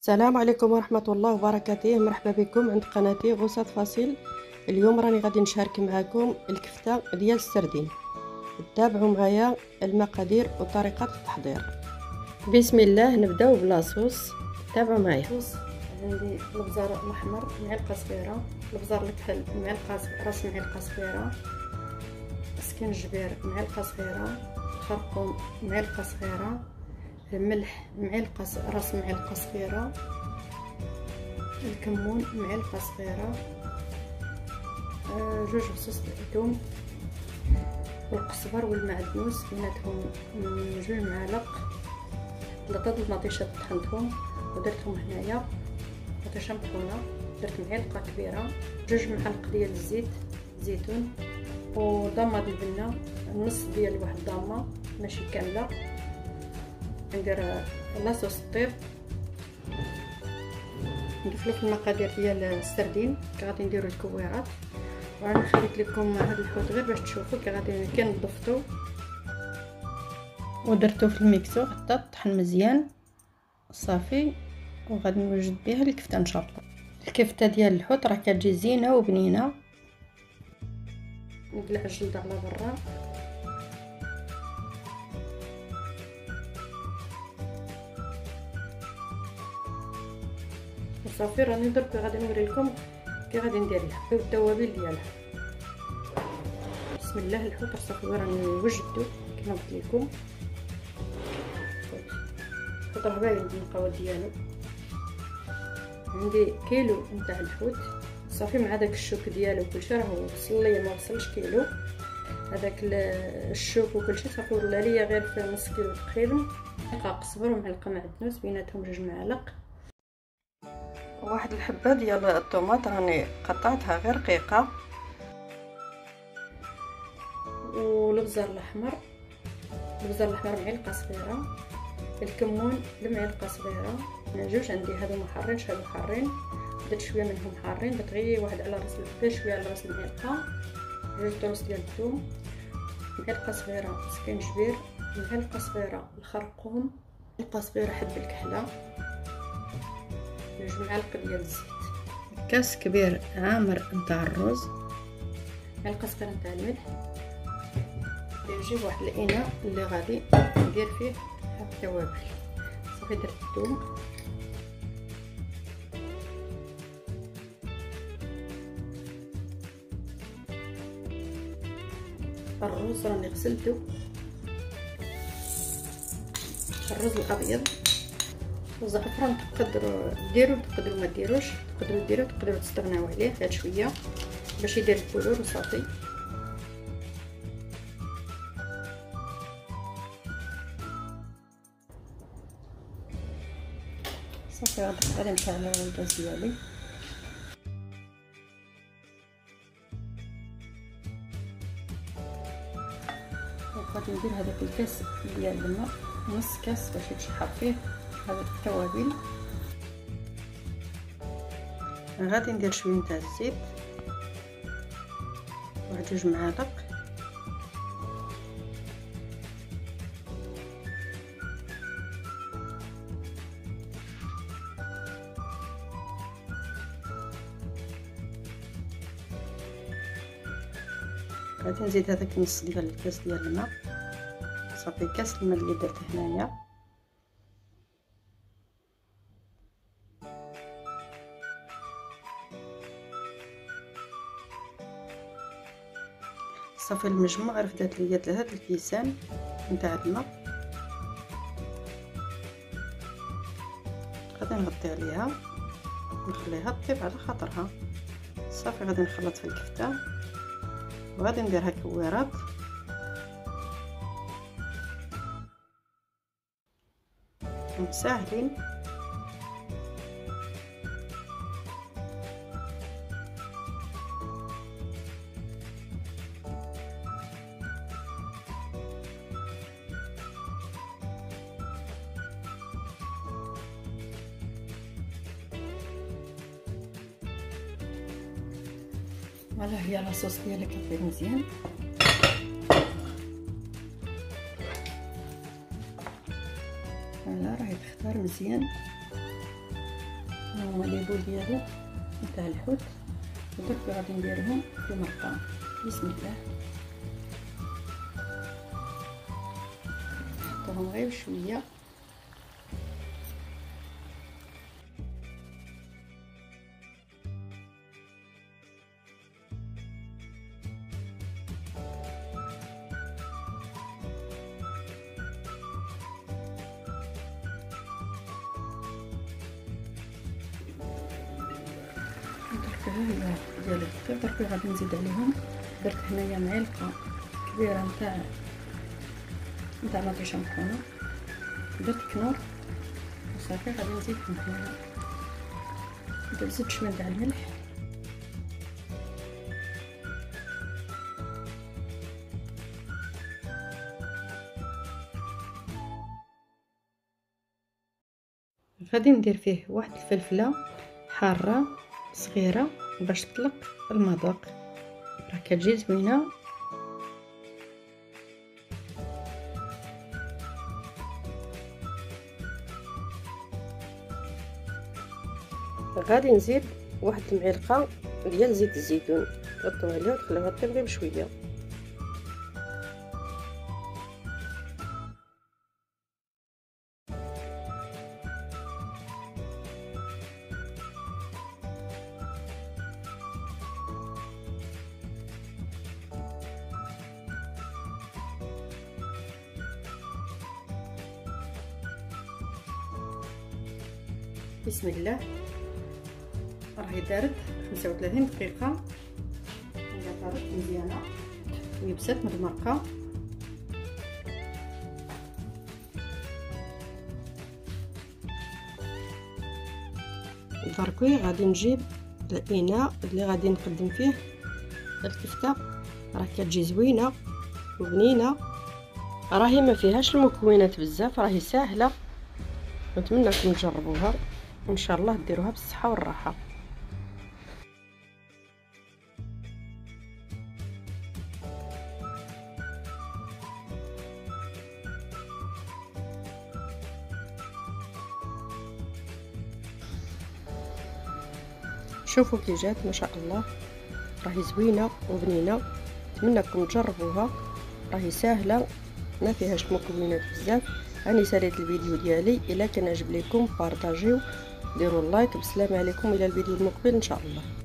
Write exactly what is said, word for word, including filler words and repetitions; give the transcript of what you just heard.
السلام عليكم ورحمة الله وبركاته. مرحبا بكم عند قناتي غوصات فاصيل. اليوم راني غادي نشارك معكم الكفتة ديال السردين. تابعوا معايا المقادير وطريقة التحضير. بسم الله، نبداو بلاصوص. تابعوا معايا. عندي البزار الاحمر معلقه صغيره، البزار الكحل معلقه، راس معلقه صغيره، سكنجبير معلقه صغيره، خرقوم معلقه صغيره، الملح معلقه راس معلقه صغيره، الكمون معلقه صغيره، آه جوج فصوص ثوم، والقزبر والمعدنوس بيناتهم جوج معالق، ثلاثه د المطيشه طحنتهم ودرتهم هنايا مطيشه مطحونه، درت معلقه كبيره، جوج معالق ديال الزيت زيتون، وضمه د البنه، نص ديال واحد الضامه ماشي كامله. ندير لاصوص طيب، ندخلو في المقادير ديال السردين. غادي نديرو الكويرات، وانا خليت لكم هذا الحوت غير باش تشوفوا كي غادي كي نضفتو ودرتو في الميكسور حتى طحن مزيان صافي، وغادي نوجد بها الكفته ان شاء الله. الكفته ديال الحوت راه كتجي زينه وبنينه. نقلع الجلد على برا، صافي. راني درك غادي نوري لكم كي غادي ندير لها والتوابل ديالها. بسم الله. الحوت صافي راني وجدته كما قلت لكم. الحوت راه باين النقاوه ديالو. عندي كيلو نتاع الحوت صافي مع داك الشوك ديالو كلشي، راه وصل ليا ما وصلش كيلو. هذاك الشوك وكلشي صافي ولا ليا غير في نص كيلو تقريبا. معلقه قزبر ومعلقه معدنوس بيناتهم جوج معالق، واحد الحبه ديال الطوماط راني قطعتها غير رقيقه، والبزار الاحمر البزار الاحمر معلقه صغيره، الكمون بمعلقه صغيره، جوج عندي هادو محارين شحال حارين، درت شويه منهم حارين، درت غير واحد على راس الفيش شويه على راس المعلقه، جوج طروس ديال الثوم، معلقه صغيره سكنجبير، معلقه صغيره الخرقوم، معلقه صغيره حب الكحله، جوج معالق ديال الزيت، كاس كبير عامر نتاع الرز، معلقه صغيره نتاع الملح. نجيب واحد الاناء اللي غادي ندير فيه هاد التوابل. صافي درت الثوم، الرز راني غسلته، الرز الابيض، والزعفران تقدروا ديروا تقدروا ما ديروش، تقدروا ديروا تقدروا تستغناو عليه غير شويه باش يدير البولور وصافي. صافي غادي غادي نشعل الغاز ديالي. وغادي ندير هذاك الكاس ديال الماء، نص كاس باش يتشحر فيه هذا التوابل. غادي ندير شويه نتاع الزيت، واحد جوج معالق، غادي نزيد هذاك النص ديال الكاس ديال الماء، صافي كاس الماء اللي درت هنايا. صافي المجموع رفدات ليا ثلاثه الكيسان نتاع الماء. غادي نغطي عليها ونخليها تطيب على خاطرها. صافي غادي نخلط في الكفته وغادي نديرها كويرات. ساهلين. فوالا هي لاصوص ديالها كطيب مزيان. فوالا راهي تختار مزيان. ها هما لي بول ديالي تاع الحوت، ودرك غادي نديرهم في مرقه. بسم الله. نحطوهم غير بشويه. درك هي ديال الفطير، درك غادي نزيد عليهم. درت هنايا معلقه كبيره نتاع نتاع مطيشه مطحونه، درت كنور وصافي. غادي نزيد هنايا درت زيد شويه تاع الملح، غادي ندير فيه واحد الفلفله حاره صغيره باش تطلق المذاق، راه كتجي زوينه. غادي نزيد واحد المعلقه ديال زيت الزيتون، نحطوها عليها ونخليوها طيب غير بشويه. بسم الله. راهي دارت خمسة وثلاثين دقيقه، هي طارت مزيانه ويبست من المرقه. دركوي غادي نجيب الاناء اللي غادي نقدم فيه الكفته. راه كتجي زوينه وبنينه، راهي ما فيهاش المكونات بزاف، راهي ساهله. نتمنىكم تجربوها ان شاء الله، ديروها بالصحه والراحه. شوفوا كي جات ما شاء الله، راهي زوينه وبنينه. نتمنىكم تجربوها، راهي ساهله ما فيهاش مكونات بزاف. راني ساليت الفيديو ديالي، الا كان عجب لكم بارطاجيو، ديروا اللايك. بالسلامه عليكم، الى الفيديو المقبل ان شاء الله.